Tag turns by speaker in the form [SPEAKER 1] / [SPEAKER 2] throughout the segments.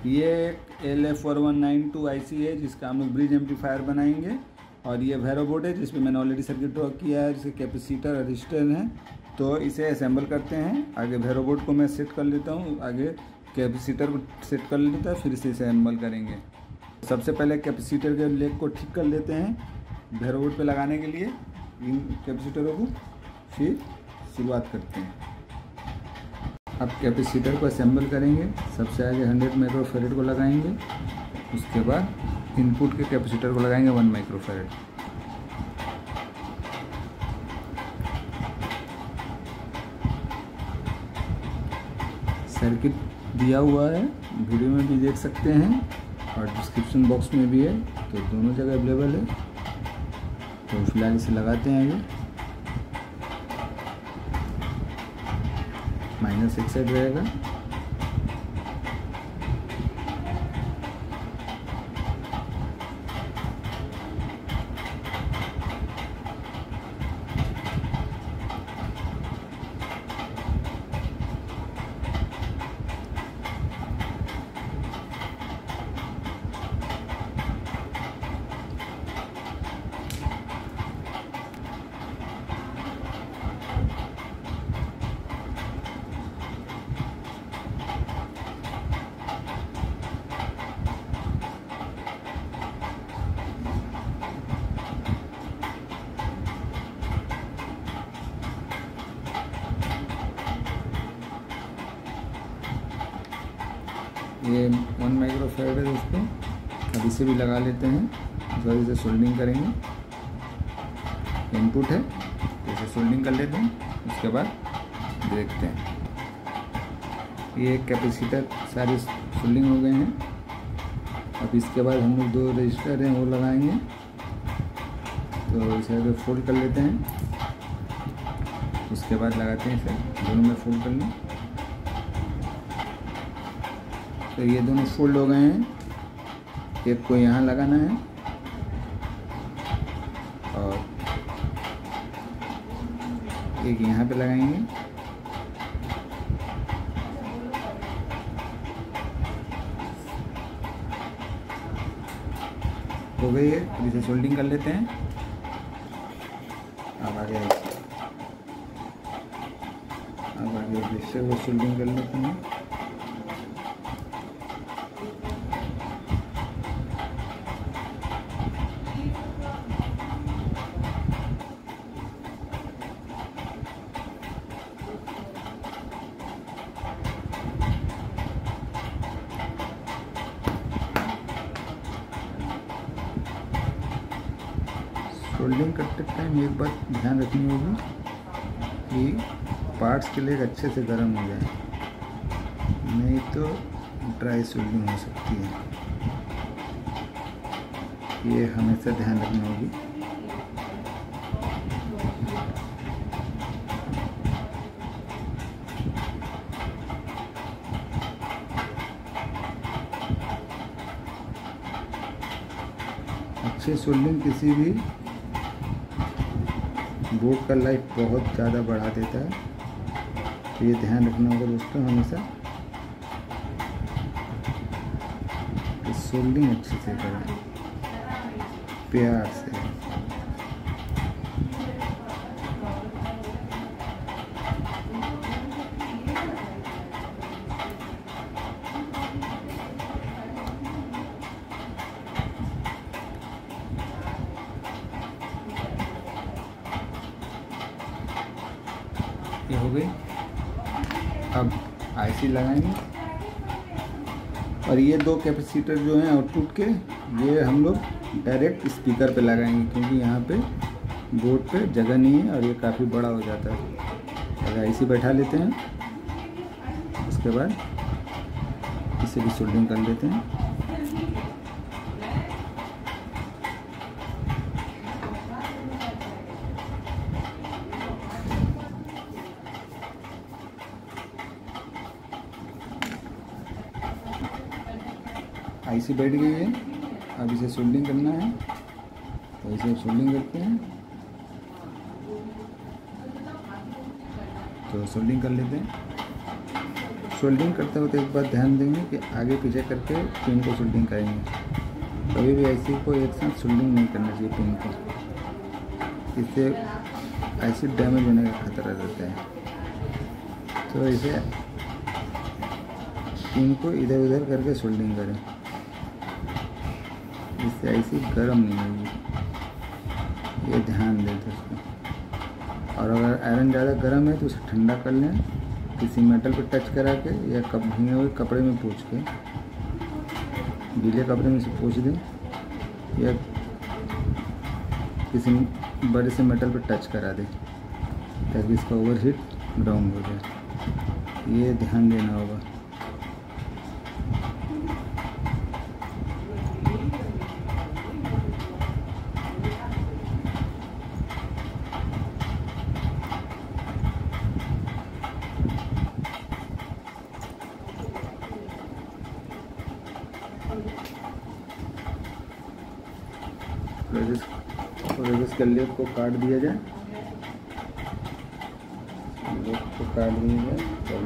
[SPEAKER 1] ये एक LF4192 IC है जिसका हम लोग ब्रिज एम्पलीफायर बनाएंगे। और ये भैरव बोर्ड है जिसमें मैंने ऑलरेडी सर्किट ड्रॉ किया है, जिसके कैपेसिटर रजिस्टर हैं। तो इसे असेंबल करते हैं। आगे भैरव बोर्ड को मैं सेट कर लेता हूँ, आगे कैपेसिटर को सेट कर लेता है, फिर इसे असेंबल करेंगे। सबसे पहले कैपेसिटर के लेग को ठीक कर लेते हैं भैरव बोर्ड पे लगाने के लिए इन कैपेसिटरों को, फिर शुरुआत करते हैं। अब कैपेसिटर को असेंबल करेंगे। सबसे आगे 100 माइक्रोफैरड को लगाएंगे, उसके बाद इनपुट के कैपेसिटर को लगाएंगे 1 माइक्रोफैरड। सर्किट दिया हुआ है, वीडियो में भी देख सकते हैं और डिस्क्रिप्शन बॉक्स में भी है, तो दोनों जगह अवेलेबल है। तो फिलहाल इसे लगाते हैं आगे। माइनस एक साइड रहेगा। ये 1 माइक्रोफैरड है दोस्तों। अब इसे भी लगा लेते हैं, इस बार इसे सोल्डिंग करेंगे। इनपुट है, इसे सोल्डिंग कर लेते हैं, उसके बाद देखते हैं। ये कैपेसिटर सारे सोल्डिंग हो गए हैं। अब इसके बाद हम लोग 2 रजिस्टर हैं वो लगाएंगे। तो इसे आगे फोल्ड कर लेते हैं, उसके बाद लगाते हैं इसे, दोनों में फोल्ड कर लें। तो ये दोनों फोल्ड हो गए हैं। एक को यहाँ लगाना है और एक यहाँ पे लगाएंगे। हो गई है। अब इसे सोल्डिंग कर लेते हैं। अब आगे रजिस्टर को सोल्डिंग कर लेते हैं। सोल्डिंग करते टाइम एक बात ध्यान रखनी होगी कि पार्ट्स के लिए अच्छे से गर्म हो जाए, नहीं तो ड्राई सोल्डिंग हो सकती है। ये हमेशा ध्यान रखनी होगी। अच्छी सोल्डिंग किसी भी बोर्ड का लाइफ बहुत ज़्यादा बढ़ा देता है, तो ये ध्यान रखना होगा दोस्तों हमेशा कि सोल्डिंग अच्छे से करें, प्यार से। ये हो गई। अब IC लगाएंगे और ये 2 कैपेसिटर जो हैं आउटपुट के, ये हम लोग डायरेक्ट स्पीकर पे लगाएंगे, क्योंकि यहाँ पे बोर्ड पे जगह नहीं है और ये काफ़ी बड़ा हो जाता है। अगर IC बैठा लेते हैं, उसके बाद इसे भी सोल्डिंग कर लेते हैं। IC बैठ गई है। अब इसे सोल्डिंग करना है, तो इसे सोल्डिंग करते हैं। तो सोल्डिंग कर लेते हैं। सोल्डिंग करते वक्त एक बात ध्यान देंगे कि आगे पीछे करके पिन को सोल्डिंग करेंगे। कभी भी आईसी को एक साथ सोल्डिंग नहीं करना चाहिए पिन को, इससे आईसी डैमेज होने का खतरा रहता है। तो इसे पिन को इधर उधर करके सोल्डिंग करें, इससे आईसी गर्म नहीं होगी, ये ध्यान दें दोस्तों। और अगर आयरन ज़्यादा गर्म है तो उसे ठंडा कर लें, किसी मेटल पर टच करा के या भीगे हुए कपड़े में पोंछ के, गीले कपड़े में से पोंछ दें या किसी बड़े से मेटल पर टच करा दें ताकि इसका ओवरहीट डाउन हो जाए। ये ध्यान देना होगा। रेजिस्ट कर लिए को काट दिया जाए, को काट दिया जाए।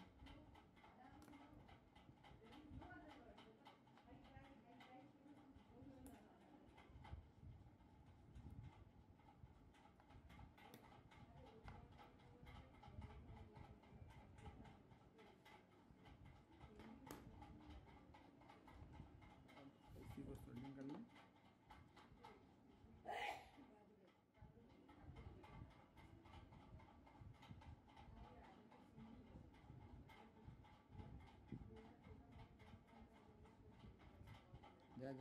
[SPEAKER 1] इसी को सोल्डिंग कर लें। जा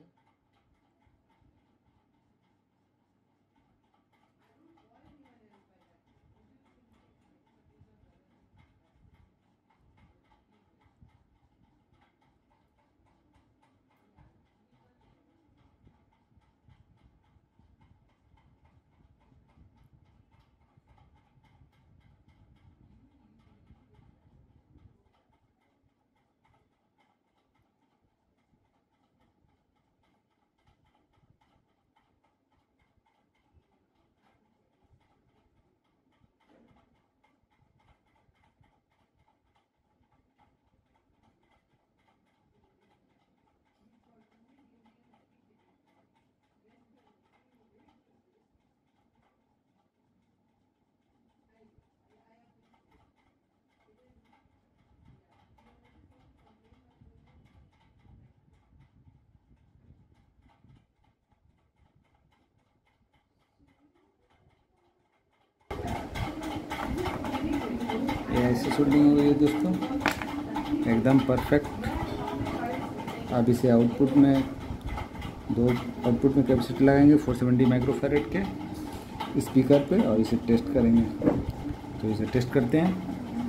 [SPEAKER 1] ऐसे सोल्डिंग हो गई है दोस्तों, एकदम परफेक्ट। अब इसे आउटपुट में कैपेसिटर लगाएंगे 470 माइक्रोफैरेड के स्पीकर पे और इसे टेस्ट करेंगे। तो इसे टेस्ट करते हैं,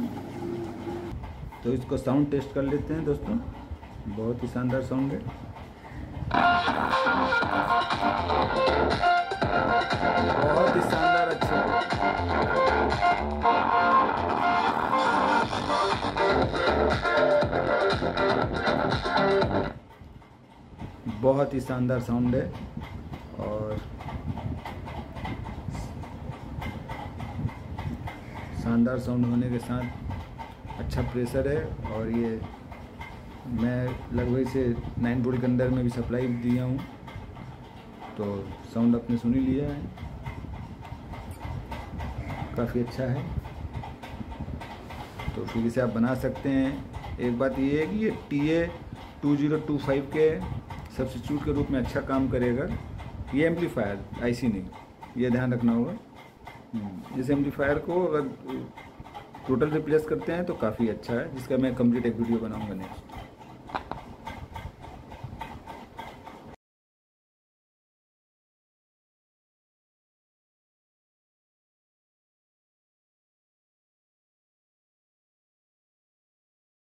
[SPEAKER 1] तो इसको साउंड टेस्ट कर लेते हैं दोस्तों। बहुत ही शानदार साउंड है, बहुत ही शानदार, अच्छा। बहुत ही शानदार साउंड है और शानदार साउंड होने के साथ अच्छा प्रेशर है। और ये मैं लगभग इसे 9 वोल्ट के अंदर में भी सप्लाई दिया हूँ, तो साउंड आपने सुन ही लिया है, काफ़ी अच्छा है। तो फिर इसे आप बना सकते हैं। एक बात ये है कि ये TA2025 के सब्स्टिट्यूट के रूप में अच्छा काम करेगा। ये एम्पलीफायर आईसी नहीं, ये ध्यान रखना होगा। इस एम्पलीफायर को अगर टोटल रिप्लेस करते हैं तो काफ़ी अच्छा है, जिसका मैं कंप्लीट एक वीडियो बनाऊंगा नेक्स्ट।